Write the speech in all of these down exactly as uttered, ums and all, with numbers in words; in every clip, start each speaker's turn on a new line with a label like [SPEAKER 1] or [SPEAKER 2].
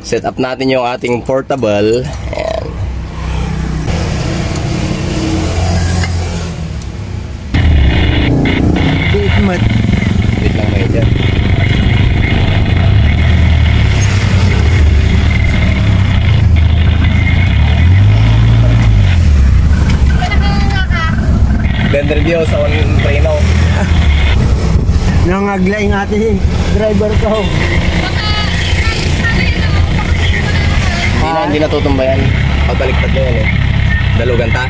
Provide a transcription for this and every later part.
[SPEAKER 1] Set up natin yung ating portable. Ayan.
[SPEAKER 2] Mat.
[SPEAKER 1] Wait lang kayo dyan. Blend review sa one Reno.
[SPEAKER 2] Nangagla yung ating driver ko.
[SPEAKER 1] Hindi na, hindi natutumbayan. Pagbaliktad na yan eh. Dalugan ta.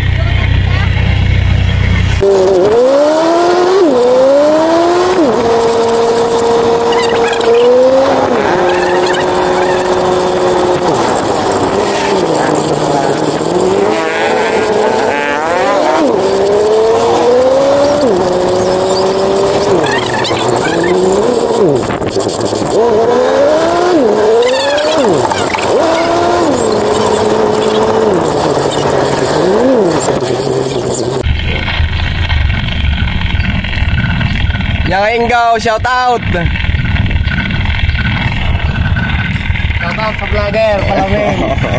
[SPEAKER 1] Yang Enggaw, shout out.
[SPEAKER 2] Shout out sa vlogger, Palawin.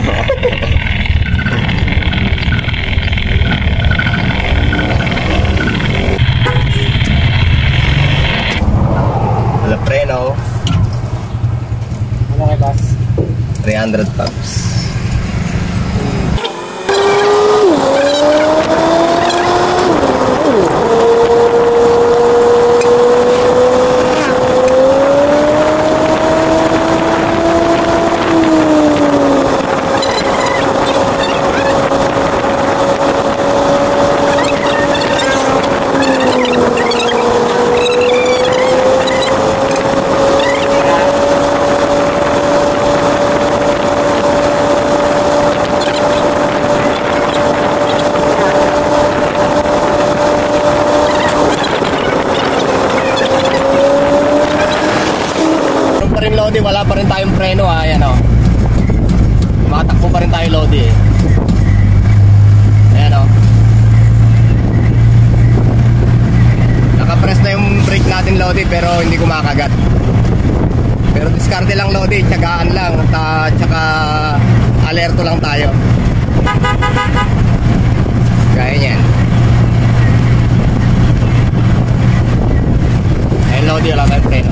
[SPEAKER 1] Wala preno.
[SPEAKER 2] Ano kay boss?
[SPEAKER 1] three hundred tops. Lodi, wala pa rin tayong preno ha, ayan o. Tumatakbo pa rin tayo Lodi eh. Ayan o. Nakapress na yung brake natin Lodi pero hindi kumakagat. Pero diskarte lang Lodi, tiyagaan lang at uh, tsaka alerto lang tayo. Kaya nyan. Ayan Lodi, wala tayong preno.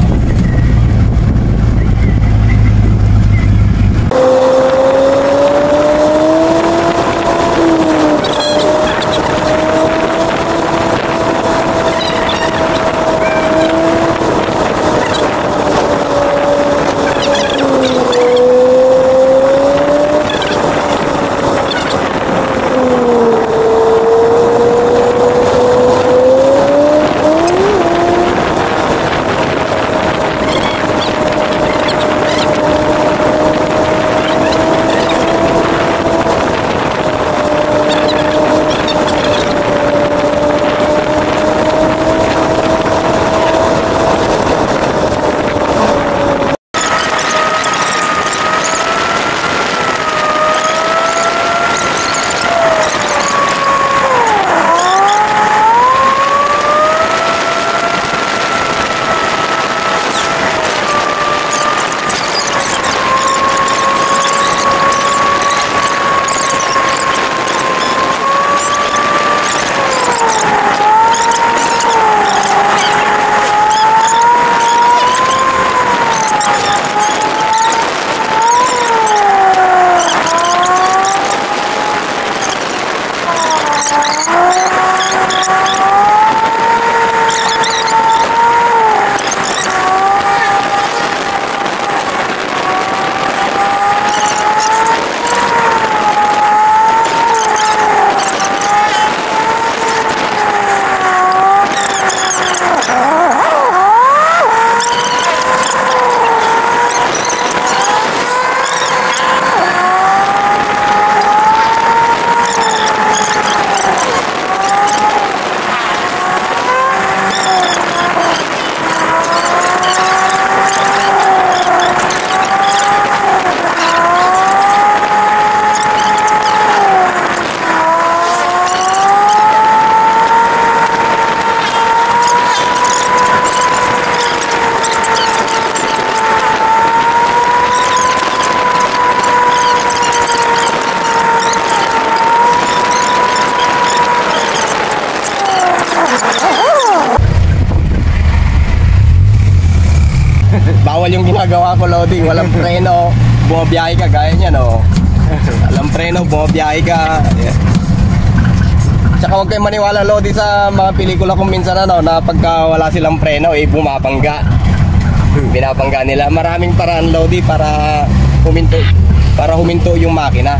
[SPEAKER 1] Bawal yung ginagawa ko loading, walang preno, bumabiyahe ka gaya niya no. Walang preno, bumabiyahe ka. Yeah. Tsaka huwag kayong maniwala loading sa mga pelikula kung minsan ano, na pagka wala silang preno eh bumabangga. Binabangga nila. Maraming paraan loading para huminto, para huminto yung makina.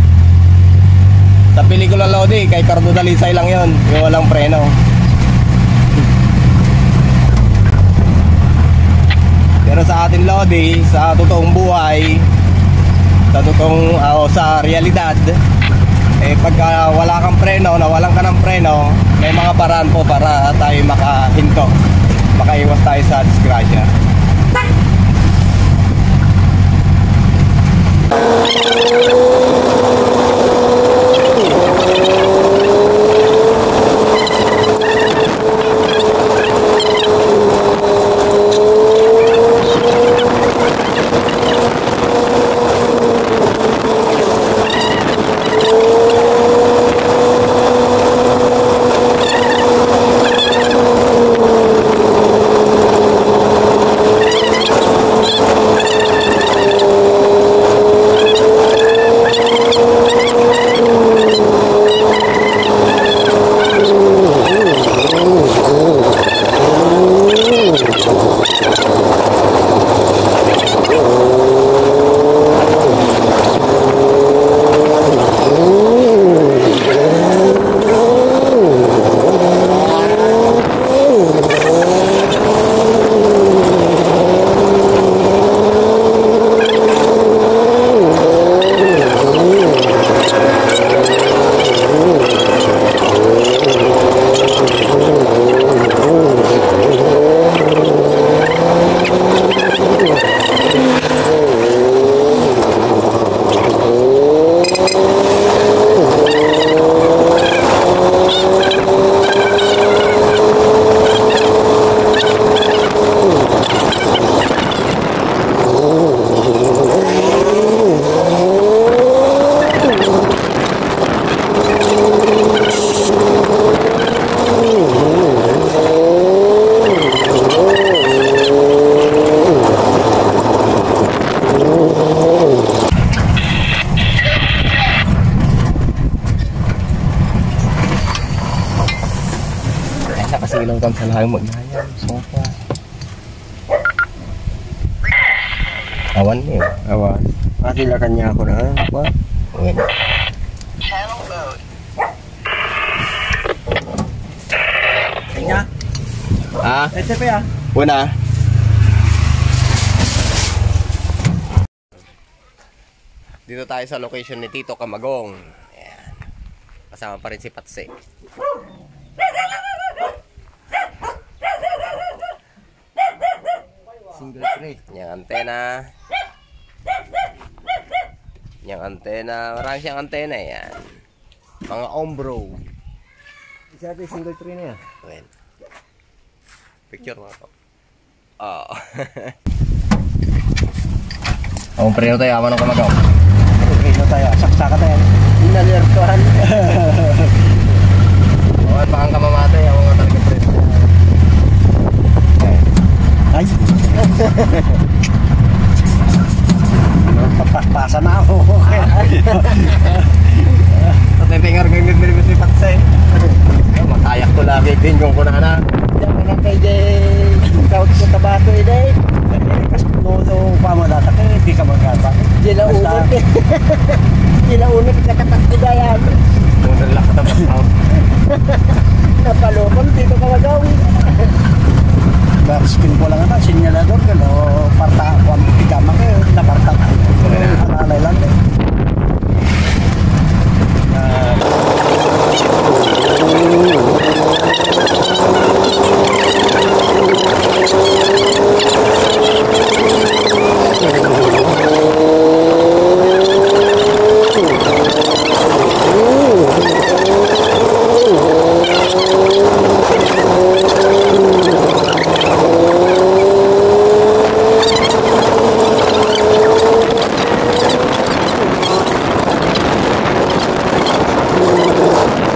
[SPEAKER 1] Sa pelikula loading, kay Cardo Dalisay lang yon, yung walang preno. Pero sa atin Lodi, sa totoong buhay, sa totoong uh, o sa realidad, eh pagka wala kang preno, nawalan ka ng preno, may mga paraan po para tayo makahinto, makaiwas tayo sa disgrasya. Nakasilang kang sa lahang magnayang sofa. Awan niyo.
[SPEAKER 2] Awan. Pati la kanya ako na. Apa?
[SPEAKER 1] Uwin.
[SPEAKER 2] Kanya?
[SPEAKER 1] Ah?
[SPEAKER 2] Ete pa ya?
[SPEAKER 1] Una. Dito tayo sa location ni Tito Camagong. Ayan. Kasama pa rin si Patse.
[SPEAKER 2] Single tray.
[SPEAKER 1] Yung antena. Yung antena. Marami siyang antena. Yan. Mga ombro.
[SPEAKER 2] Isa ito single tray na yan.
[SPEAKER 1] Well, picture mo ito. Oo. Oh, preno tayo. Aman ng Camagong.
[SPEAKER 2] Okay na tayo. Saksaka tayo. Inalertuhan.
[SPEAKER 1] Oo, at pakang kamamatay. Ako nga talaga preno.
[SPEAKER 2] Ay! Papakpasa na ako.
[SPEAKER 1] Sa tepingar kang nagbirbis ni Patse. Makayak ko lagi. Ginggong ko na na.
[SPEAKER 2] Diyan ko na kay Jay. Kaut ko tabato eh, Day. Kasi no pamadata ka, hindi ka magkaba. Di na unod eh. Di na unod katatak-tigayan.
[SPEAKER 1] Doon lang katatak ako.
[SPEAKER 2] Napalokon, dito ka magawin. Skin ko lang ata, sinyalador ka no, parta ko ang tigama kayo, naparta ka. Alay lang eh.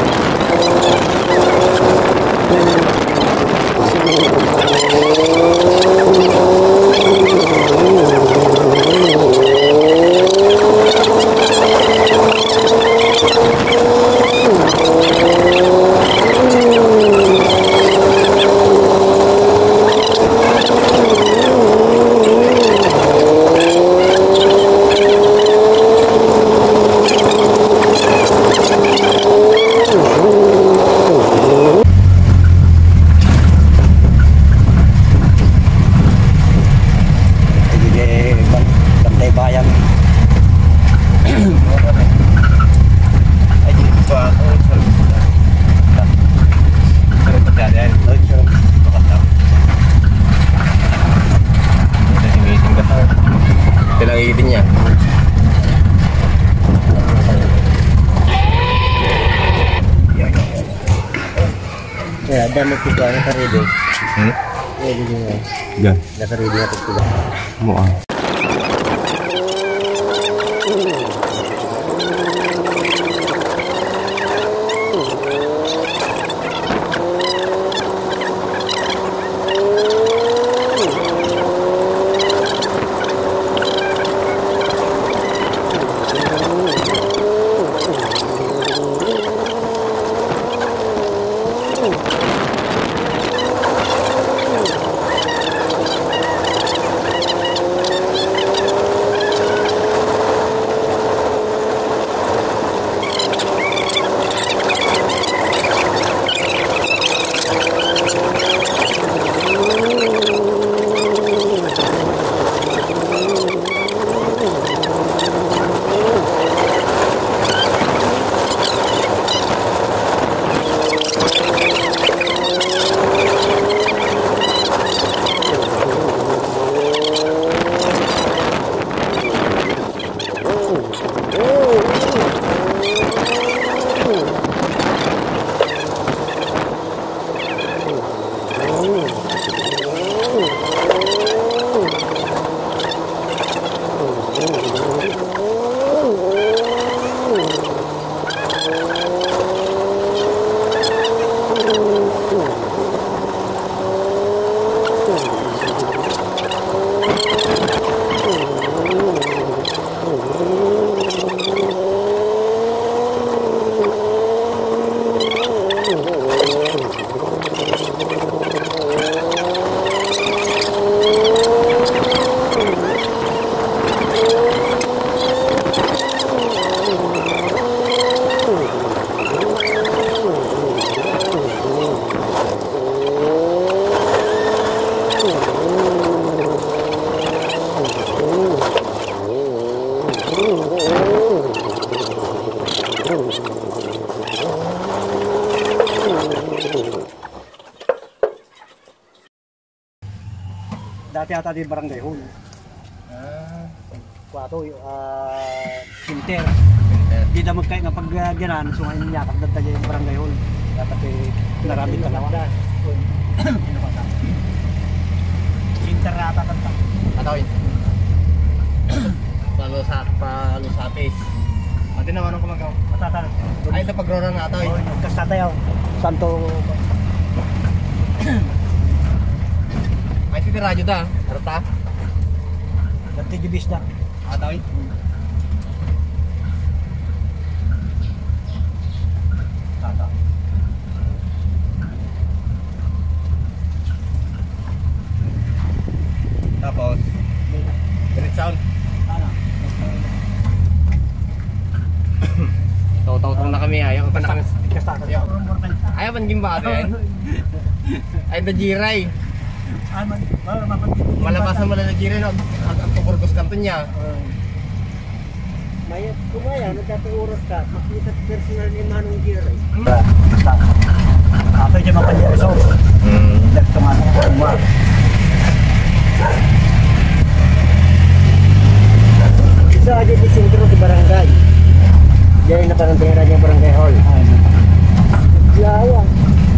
[SPEAKER 1] Oh,
[SPEAKER 2] Dadamit ko ano karede.
[SPEAKER 1] Hmm?
[SPEAKER 2] Eh, di nga.
[SPEAKER 1] Gan.
[SPEAKER 2] Nakarede na pagkuha.
[SPEAKER 1] Mo ah.
[SPEAKER 2] Dati ata di barangay hall.
[SPEAKER 1] Ah.
[SPEAKER 2] Kwato, ah, sinter. Di damag kayo nga pag uh, ganan, so ngayon yakap na tayo yung barangay hall. Dapat eh, naramit ka naman. Sinter na ata tanta.
[SPEAKER 1] Atoy. Palo sa palo sa face. Ate naman ang kumagaw.
[SPEAKER 2] Matatan.
[SPEAKER 1] Ay ito pagrora na atoy.
[SPEAKER 2] Oh, kasta tayo. Santo.
[SPEAKER 1] Ay titi radyo da. Arta.
[SPEAKER 2] Dati jibis na.
[SPEAKER 1] Atoy.
[SPEAKER 2] Tata.
[SPEAKER 1] Tapos Great sound.
[SPEAKER 2] Ano?
[SPEAKER 1] Taw-taw na kami ayaw pa na kami.
[SPEAKER 2] Kasta tayo.
[SPEAKER 1] Ayaw man gimba atin. Ay da jiray.
[SPEAKER 2] Ay man, mapat.
[SPEAKER 1] Malabasan mo na jiray no. Ang tuburgos kanto niya.
[SPEAKER 2] Mayat kumaya, nagkatuuros ka, makita personal ni Manong Giray. Ato dyan mapanyariso.
[SPEAKER 1] Hmm.
[SPEAKER 2] Nagtumanak ko mo. Isa aja di sentro di barangay. Jadi na parang tira niya barangay hall. Yawa.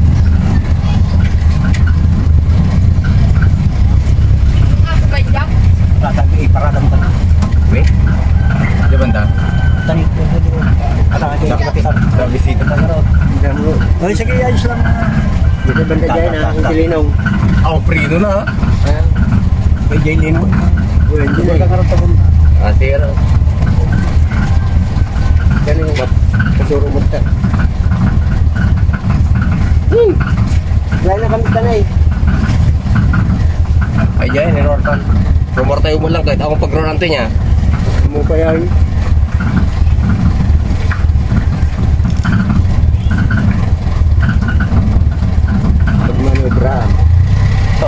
[SPEAKER 2] Tatag iparadam ka na.
[SPEAKER 1] Weh. Di banda?
[SPEAKER 2] Tani ko dito. Ala ka kita
[SPEAKER 1] Sa bisita pa
[SPEAKER 2] Tangarot. Oy sige ayos lang. Dito banda dyan na ang Silinong.
[SPEAKER 1] Ako prino na.
[SPEAKER 2] Kay Jay Linong. Uy, hindi na kakarot ako.
[SPEAKER 1] Ah, sira.
[SPEAKER 2] Yan yung kasuro mo ta. Hmm. Wala na kami tanay.
[SPEAKER 1] Ay dyan, nirortan. Rumortayo mo lang kahit akong pag-rorante niya.
[SPEAKER 2] Mo pa yan. Pagmanobra.
[SPEAKER 1] Ito.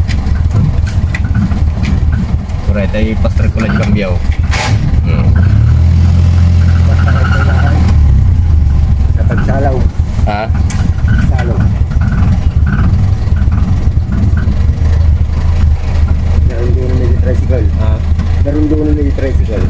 [SPEAKER 1] Correct, ay pastor ko lang yung kambiyaw. Hmm.
[SPEAKER 2] Basta kayo kailangan. Sa pagsalaw.
[SPEAKER 1] Ha?
[SPEAKER 2] Salaw. Naroon doon na may tricycle.
[SPEAKER 1] Ha?
[SPEAKER 2] Naroon doon na may tricycle.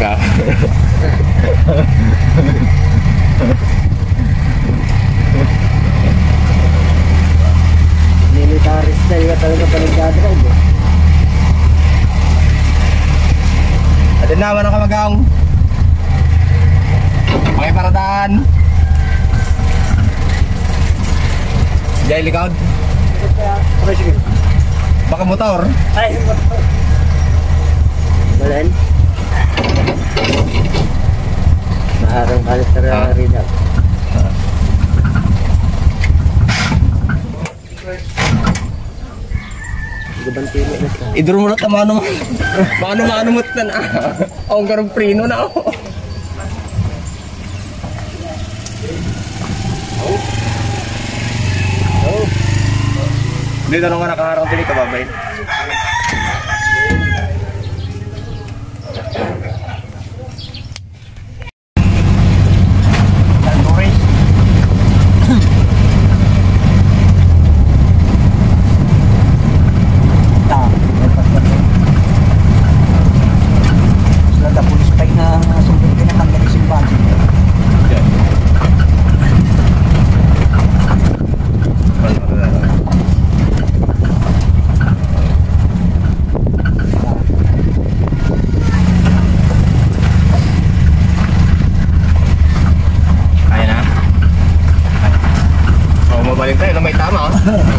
[SPEAKER 1] ka.
[SPEAKER 2] Military style ka talaga pa nagdadrive eh.
[SPEAKER 1] At yun naman ang kamagaong. Pakiparadaan. Jai likod.
[SPEAKER 2] Tricycle.
[SPEAKER 1] Baka motor.
[SPEAKER 2] Ay, motor. Balen. Maharang balik tara
[SPEAKER 1] Ah.
[SPEAKER 2] rin daw. Gabanti mo na ito.
[SPEAKER 1] Idro mo na tamano mo. Baka namano mo na na. Ang garong prino na ako. Dito na nga nakaharang dito babay. Balik tayo na may tama.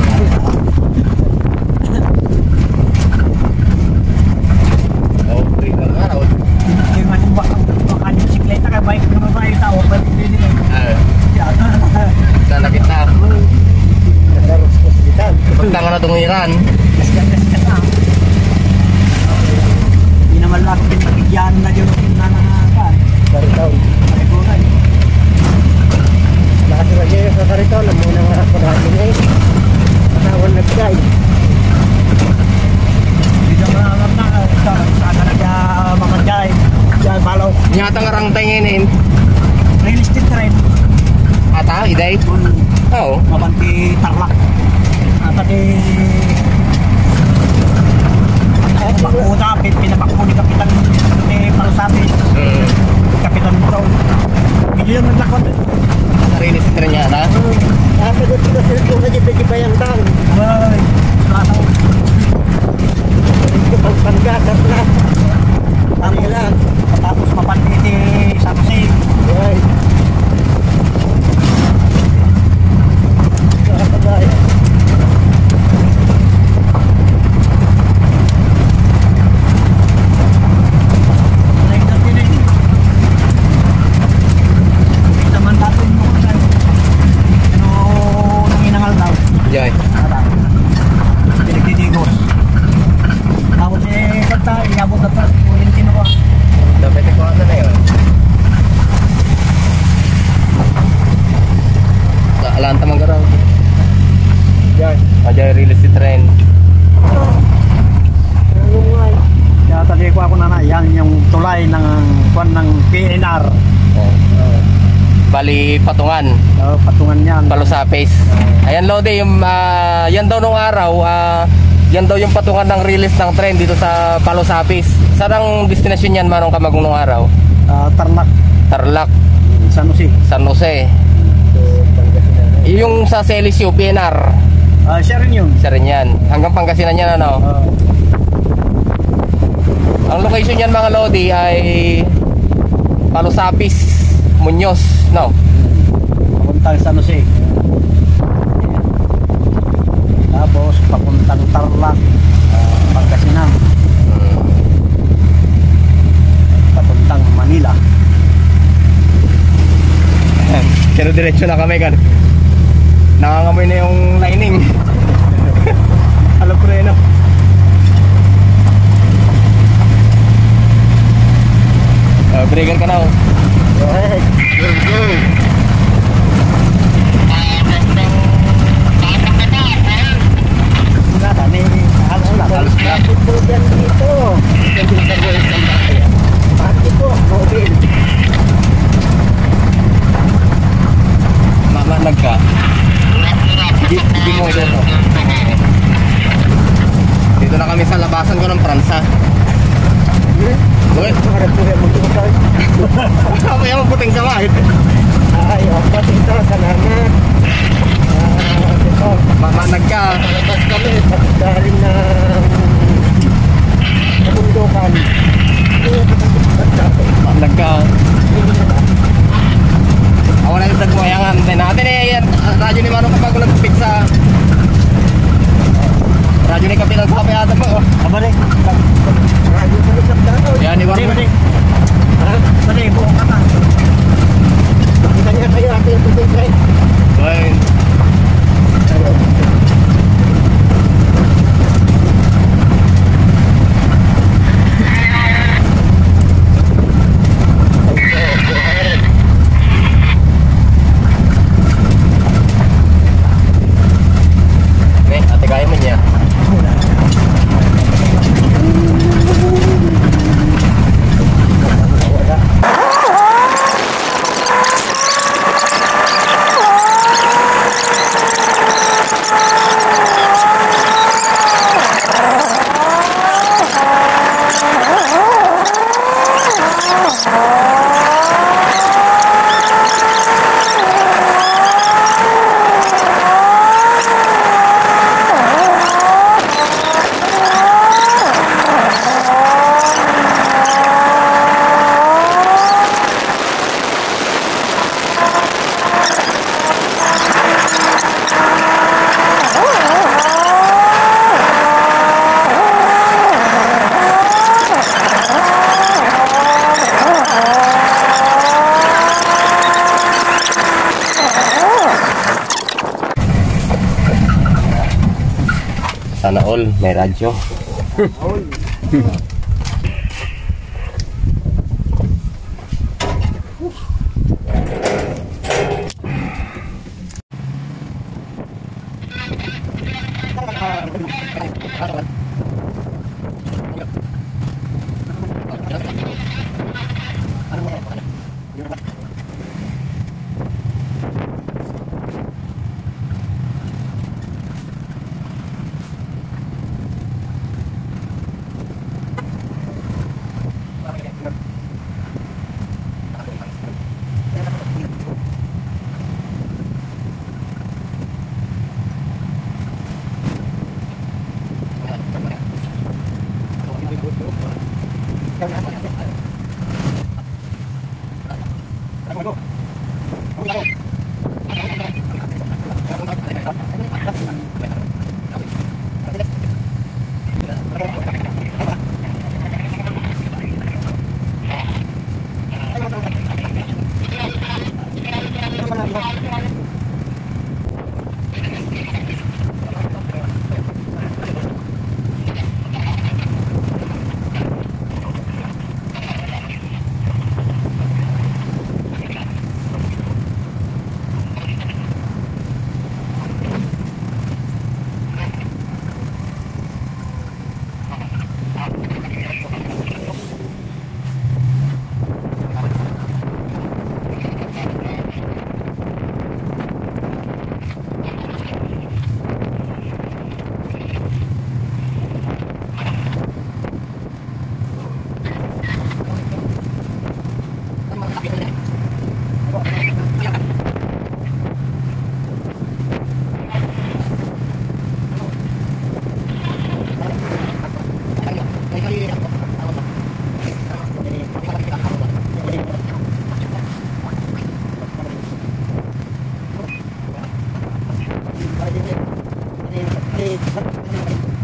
[SPEAKER 1] Oh, break lang araw.
[SPEAKER 2] Hindi man baka baka yung bisikleta ka bike na mabayo tao pa hindi nila.
[SPEAKER 1] Ah,
[SPEAKER 2] Ya.
[SPEAKER 1] sana kita.
[SPEAKER 2] Terus ke hospital.
[SPEAKER 1] Pagtangan na tungiran.
[SPEAKER 2] Gas-gas na. Hindi naman lang din mabigyan na yung nanangakan. Dari taon. Ay gulay. Lahat lagi sa karito na muna nga ako natin eh. Katawan nagkay. Hindi naman alam na sana nagya mamanjay. Diyan balaw.
[SPEAKER 1] Nyata nga rang tinginin.
[SPEAKER 2] Real estate trend.
[SPEAKER 1] Ata, iday. Oo.
[SPEAKER 2] Mabanti Tarlac. Pati eh, bakuna, pinabakpo ni Kapitan ni Palusabi.
[SPEAKER 1] Mm.
[SPEAKER 2] Kapitan nito. Milyon ng lakot.
[SPEAKER 1] Sarili si Trenya na.
[SPEAKER 2] Ah, pero sila sila kung nadya-dadya ba yung tao? Ay, sulasaw. Ito pang panggatas na. Ano lang. Tapos mapantiti sa kasi. Ay. Nakakabay.
[SPEAKER 1] Jai.
[SPEAKER 2] Pinagdidigos. Tapos eh, kanta, iabot na pa. Kuling kinuha.
[SPEAKER 1] Dapat ko ano na yun. Sa alanta manggaraw.
[SPEAKER 2] Yan.
[SPEAKER 1] Ajay real estate trend.
[SPEAKER 2] Kaya tadi ko ako na na, yan yung tulay ng kwan ng P N R.
[SPEAKER 1] Oh. Bali patungan.
[SPEAKER 2] Oh, patungan yan.
[SPEAKER 1] Palusapis. Ayan Lodi, yung ah, yan daw nung araw, ah, yan daw yung patungan ng release ng train dito sa Palusapis. Saan ang destination yan manong Kamagong nung araw?
[SPEAKER 2] Ah, Tarlac.
[SPEAKER 1] Tarlac,
[SPEAKER 2] San Jose.
[SPEAKER 1] San Jose. Yung sa Celisio, P N R.
[SPEAKER 2] Ah, siya rin yun.
[SPEAKER 1] Isa rin yan. Hanggang Pangasinan yan ano.
[SPEAKER 2] Ah,
[SPEAKER 1] Ang location yan mga Lodi ay Palusapis, Muñoz, no?
[SPEAKER 2] papuntang San Jose. Ayan. Tapos papuntang Tarlac, ah, Pangasinan. Papuntang Manila.
[SPEAKER 1] Pero diretso na kami kan. Nangangamoy na yung lining. Alam ko rin, no? Uh, breaker ka na, oh.
[SPEAKER 2] Right.
[SPEAKER 1] Go, go!
[SPEAKER 2] Wala ka, may halos na.
[SPEAKER 1] Halos na.
[SPEAKER 2] Bakit po yan dito? Bakit po? Mobile.
[SPEAKER 1] Mamanag ka. Hindi, hindi mo ito. Dito na kami sa labasan ko ng Pransa. Bakit?
[SPEAKER 2] Harap ko yung mundo ko.
[SPEAKER 1] Apa yang puting kamay?
[SPEAKER 2] Ay, opo, dito, salamat. Ah, dito.
[SPEAKER 1] Mamanag ka.
[SPEAKER 2] Palabas kami, pagdarin ng kabundukan.
[SPEAKER 1] Mamanag ka. Ako na yung dagmayangan. Natin eh, yan. Radyo ni Manong kapag nagpipik sa... Radyo ni Kapilang Kape ata pa. Oh.
[SPEAKER 2] Aba rin, radyo sa likap na ito.
[SPEAKER 1] Yan, iwan mo.
[SPEAKER 2] Ha? Bali, buong kata. Kita niya kayo natin yung tubig kayo.
[SPEAKER 1] Ayun. Nih, ate kaya mo niya. Sana all may radyo.
[SPEAKER 2] Thank you.